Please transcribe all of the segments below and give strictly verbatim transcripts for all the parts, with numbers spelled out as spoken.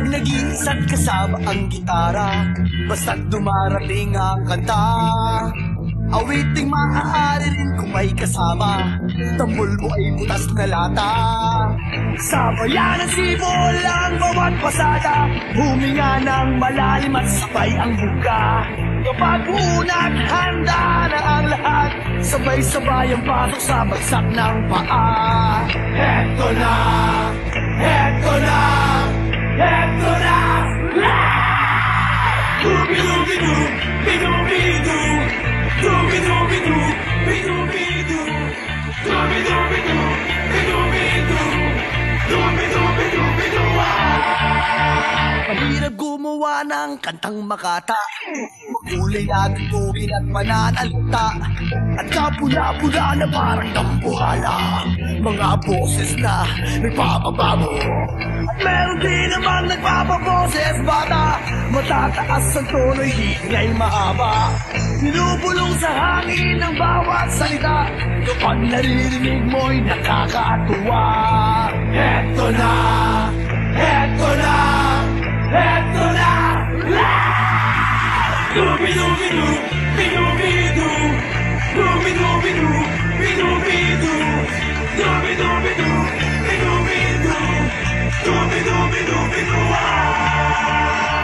Huwag nag-iisa't kasama ang gitara, basta't dumarating ang kanta. Awiting maaari rin kung may kasama, tambol mo ay butas na lata. Sabayan ang sibol ang bawat pasada, huminga ng malalim at sabay ang buka. Kapag unat, handa na ang lahat, sabay-sabay ang pasok sa bagsak ng paa. Heto na, heto na, heto na. Dubi-dubi-du, bidu-bidu, dubi-dubi-du, bidu-bidu, dubi-dubi-du, bidu-bidu, dubi-dubi-du, bidu-ah. Mahirap gumawa ng kantang makata, makulay at tugin at mananalita, at kapula-pula na parang dambuhala, mga boses na nagpapabago. At meron din namang nagpapaboses bata, matataas ang tono'y hingay mahaba, binubulong sa hangin ang bawat salita, kapag naririnig mo'y nakakatuwa. Heto na, heto na, heto na. Dubi-dubi-du, bidu-bidu, dubi-dubi-du, bidu-bidu, dubi-dubi-du, bidu-bidu, dubi-dubi-du, bidu-ah.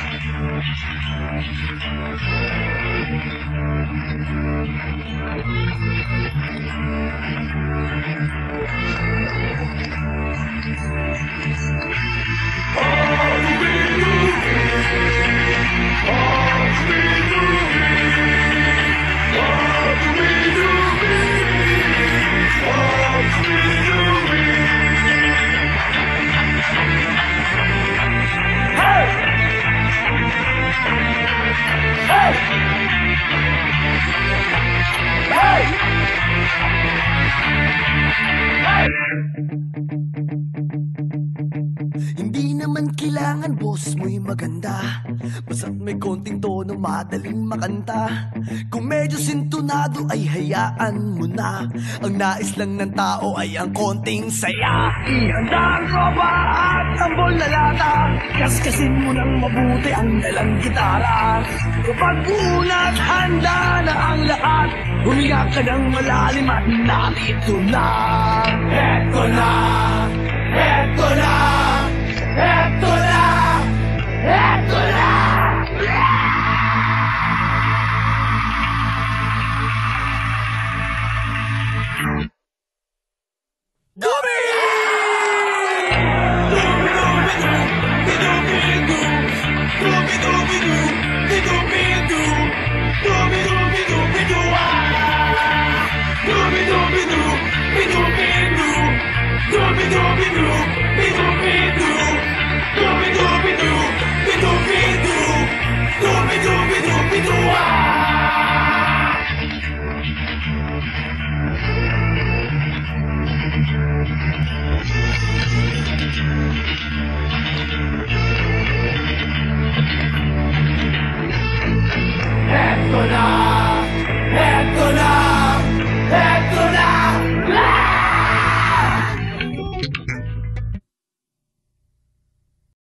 Hindi naman kailangan boses mo'y maganda, basta't may konting tono madaling makanta. Kung medyo sintonado ay hayaan mo na, ang nais lang ng tao ay ang konting saya. Ihanda ang ropa at tambol na lata, kaskasin mo ng mabuti ang dalang gitara. Kapag unat, handa na ang lahat, huminga ka ng malalim at narito na. Heto na, heto na, heto